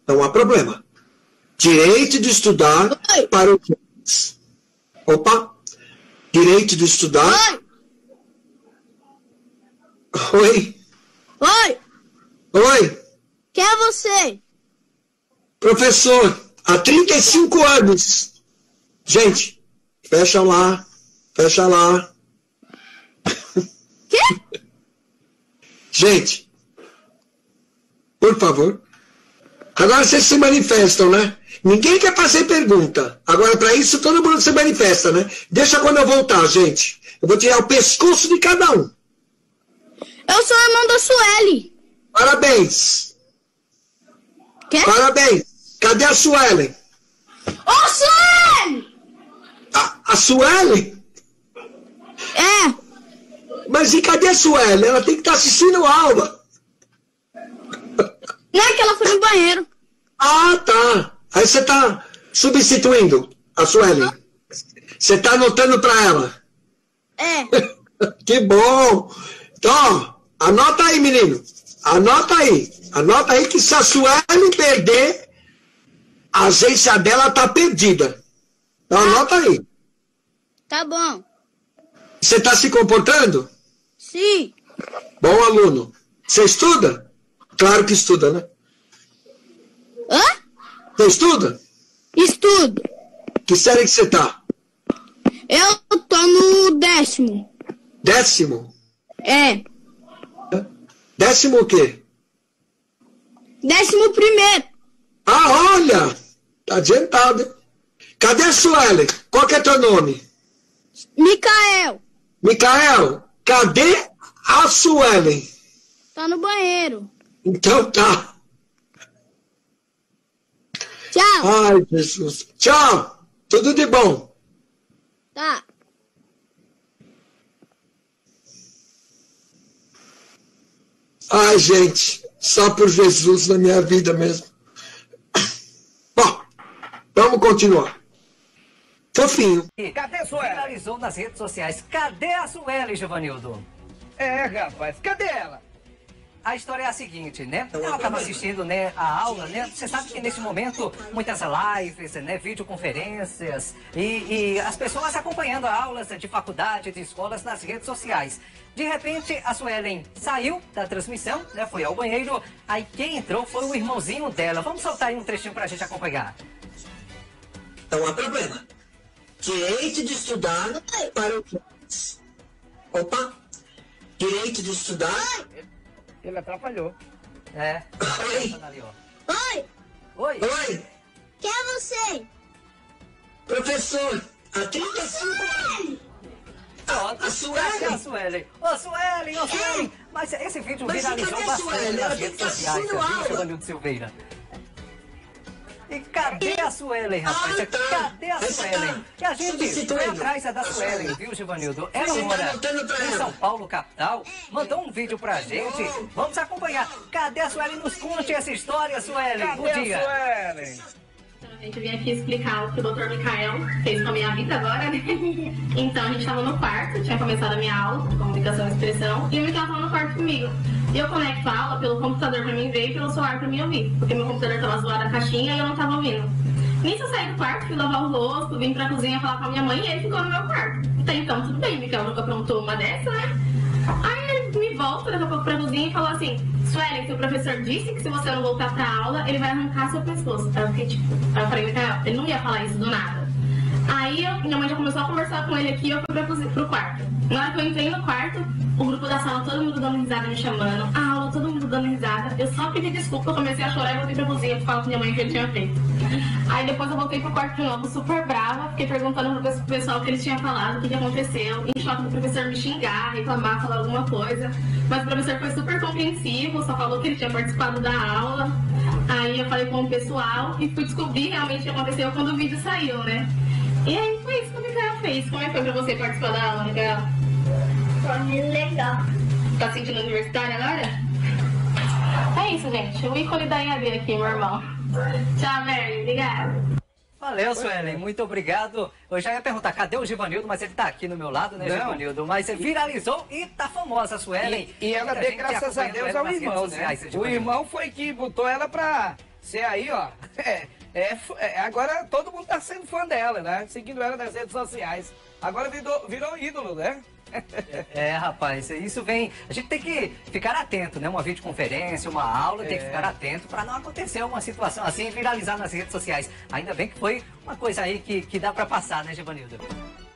Não há problema. Direito de estudar para o... Opa! Direito de estudar... Oi! Oi! Oi! Quem é você? Professor, há 35 anos. Gente, fecha lá. Fecha lá. Quê? Gente, por favor. Agora vocês se manifestam, né? Ninguém quer fazer pergunta. Agora, para isso, todo mundo se manifesta, né? Deixa quando eu voltar, gente. Eu vou tirar o pescoço de cada um. Eu sou o irmão da Sueli. Parabéns. Quê? Parabéns. Cadê a Suelen? Ô, Sueli! A Suelen? É. Mas e cadê a Suelen? Ela tem que estar assistindo a aula. Não é que ela foi no banheiro. Ah, tá. Aí você tá substituindo a Suelen. Você tá anotando para ela. É. Que bom. Então, anota aí, menino. Anota aí. Anota aí que se a Suelen perder, a agência dela tá perdida. Então, anota aí. Tá bom. Você tá se comportando? Sim. Bom aluno. Você estuda? Claro que estuda, né? Hã? Você estuda? Estudo. Que série que você tá? Eu tô no 10º. 10º? É. 10º o quê? 11º. Ah, olha! Tá adiantado, hein? Cadê a Suelen? Qual que é teu nome? Micael. Micael, cadê a Suelen? Tá no banheiro. Então tá. Tchau. Ai, Jesus. Tchau. Tudo de bom. Tá. Ai, gente. Só por Jesus na minha vida mesmo. Bom, vamos continuar. Fofinho. Cadê a Sueli? Viralizou nas redes sociais. Cadê a Sueli, Givanildo? É, rapaz, cadê ela? A história é a seguinte, né? Ela estava assistindo, né, a aula, né? Você sabe que nesse momento, muitas lives, né, videoconferências e as pessoas acompanhando aulas de faculdade, de escolas nas redes sociais. De repente, a Suelen saiu da transmissão, né, foi ao banheiro, aí quem entrou foi o irmãozinho dela. Vamos soltar aí um trechinho pra gente acompanhar. Não há problema. Direito de estudar para o... Opa! Direito de estudar... Ele atrapalhou. É. Oi. Oi. Oi. Oi, Quem é você? professor. Há 35 anos. Pronto, A Suelen. cadê a Suelen? Ô, Suelen, ô, Suelen. Mas esse vídeo Mas viralizou cadê a bastante Suelen? nas Ela redes tá sociais, assistindo viu, aula. Givanildo Silveira? E cadê a Suelen, rapaz? Ah, tá. Cadê a Aí você tá Suelen? E a gente substituindo. foi atrás da Suelen, viu, Givanildo? Ela Você tá mora anotando pra em ela. São Paulo, capital, mandou um vídeo pra gente. Vamos acompanhar. Cadê a Suelen? Nos conte essa história, Suelen. Bom Cadê dia. a Sueli? A gente vem aqui explicar o que o Dr. Micael fez com a minha vida agora, né? Então, a gente estava no quarto, tinha começado a minha aula de comunicação e expressão, e o Micael estava no quarto comigo. E eu conecto a aula pelo computador para mim ver e pelo celular para mim ouvir, porque meu computador estava zoado a caixinha e eu não estava ouvindo. Nisso eu saí do quarto, fui lavar o rosto, vim pra cozinha falar com a minha mãe e ele ficou no meu quarto. Até então, tudo bem, Micael nunca aprontou uma dessa, né? Aí ele me volta daqui a pouco pra cozinha e falou assim: Suelen, seu professor disse que se você não voltar pra aula, ele vai arrancar seu pescoço. Aí eu fiquei tipo, aí eu falei, Micael, ele não ia falar isso do nada. Aí minha mãe já começou a conversar com ele aqui e eu fui pro quarto. Na hora que eu entrei no quarto, o grupo da sala, todo mundo dando risada, me chamando. A aula, todo mundo dando risada. Eu só pedi desculpa, eu comecei a chorar e voltei pra cozinha pra falar com minha mãe o que ele tinha feito. Aí depois eu voltei pro quarto de novo, super brava. Fiquei perguntando pro pessoal o que eles tinham falado, o que aconteceu. Em choque do professor me xingar, reclamar, falar alguma coisa. Mas o professor foi super compreensivo, só falou que ele tinha participado da aula. Aí eu falei com o pessoal e fui descobrir realmente o que aconteceu quando o vídeo saiu, né? E aí foi isso que o Micael fez. Como é que foi pra você participar da aula, Micael? Foi muito legal. Tá se sentindo universitário agora? É isso, gente. O ícone da EAD aqui, meu irmão. Tchau, Mary. Obrigada. Valeu, Suelen, muito obrigado. Eu já ia perguntar, cadê o Givanildo? Mas ele tá aqui no meu lado, né, Não. Givanildo? Mas viralizou e tá famosa a Suelen. E ela Muita dê gente graças a acompanhando Deus ela ao nas redes irmão, né? sociais, O Givanildo. irmão foi que botou ela pra Você aí, ó, agora todo mundo tá sendo fã dela, né? Seguindo ela nas redes sociais. Agora virou ídolo, né? Rapaz, isso vem... A gente tem que ficar atento, né? Uma videoconferência, uma aula, tem que ficar atento para não acontecer uma situação assim e viralizar nas redes sociais. Ainda bem que foi uma coisa aí que dá para passar, né, Givanildo?